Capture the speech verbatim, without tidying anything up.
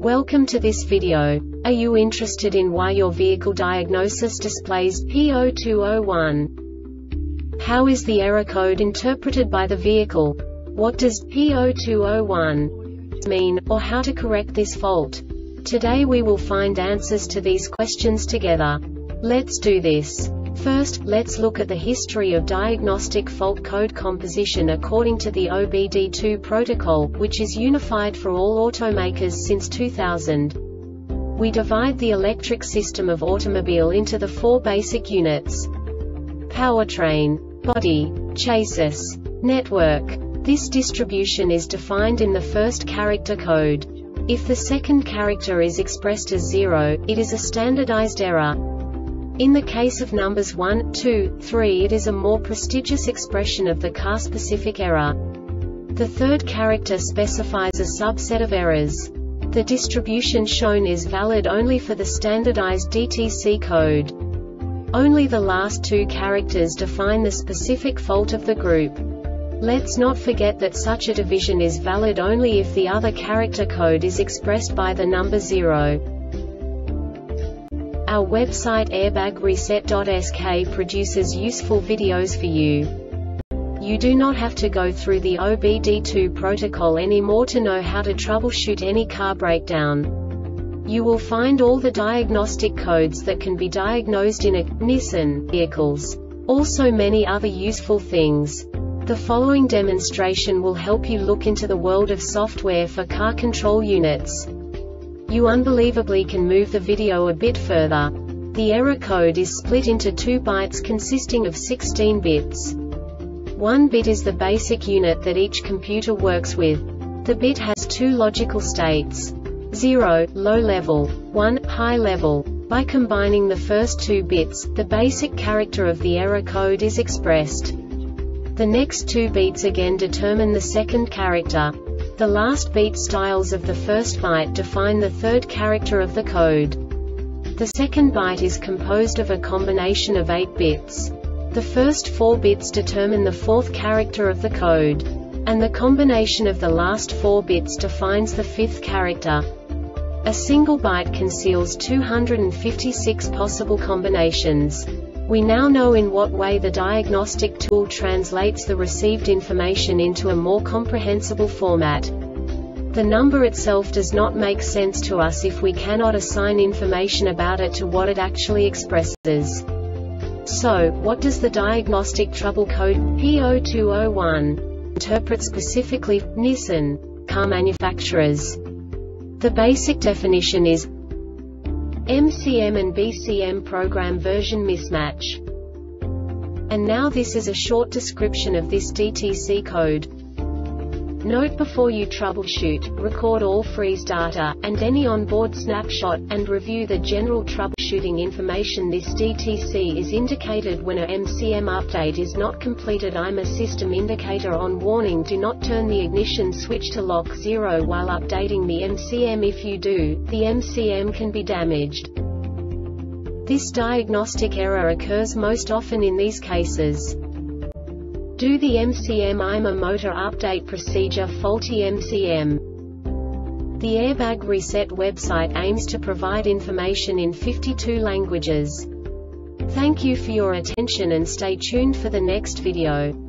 Welcome to this video. Are you interested in why your vehicle diagnosis displays P zero two zero one? How is the error code interpreted by the vehicle? What does P zero two zero one mean, or how to correct this fault? Today we will find answers to these questions together. Let's do this. First, let's look at the history of diagnostic fault code composition according to the O B D two protocol, which is unified for all automakers since two thousand. We divide the electric system of automobile into the four basic units: powertrain, body, chassis, network. This distribution is defined in the first character code. If the second character is expressed as zero, it is a standardized error. In the case of numbers one, two, three, it is a more prestigious expression of the car-specific error. The third character specifies a subset of errors. The distribution shown is valid only for the standardized D T C code. Only the last two characters define the specific fault of the group. Let's not forget that such a division is valid only if the other character code is expressed by the number zero. Our website airbag reset dot S K produces useful videos for you. You do not have to go through the O B D two protocol anymore to know how to troubleshoot any car breakdown. You will find all the diagnostic codes that can be diagnosed in a Nissan vehicles. Also many other useful things. The following demonstration will help you look into the world of software for car control units. You unbelievably can move the video a bit further. The error code is split into two bytes consisting of sixteen bits. One bit is the basic unit that each computer works with. The bit has two logical states: zero, low level, one, high level. By combining the first two bits, the basic character of the error code is expressed. The next two bits again determine the second character. The last beat styles of the first byte define the third character of the code. The second byte is composed of a combination of eight bits. The first four bits determine the fourth character of the code. And the combination of the last four bits defines the fifth character. A single byte conceals two hundred fifty-six possible combinations. We now know in what way the diagnostic tool translates the received information into a more comprehensible format. The number itself does not make sense to us if we cannot assign information about it to what it actually expresses. So, what does the diagnostic trouble code P zero two zero one interpret specifically for Nissan car manufacturers? The basic definition is M C M and B C M program version mismatch. And now this is a short description of this D T C code. Note: before you troubleshoot, record all freeze data, and any onboard snapshot, and review the general troubleshooting information. This D T C is indicated when a M C M update is not completed. I'm a system indicator on. Warning: do not turn the ignition switch to lock zero while updating the M C M. If you do, the M C M can be damaged. This diagnostic error occurs most often in these cases: do the M C M I M A motor update procedure, faulty M C M. The Airbag Reset website aims to provide information in fifty-two languages. Thank you for your attention and stay tuned for the next video.